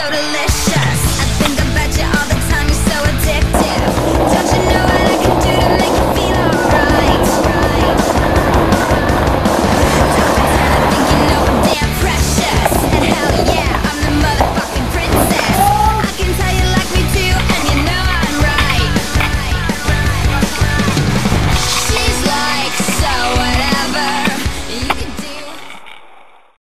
delicious. I think about you all the time, you're so addictive. Don't you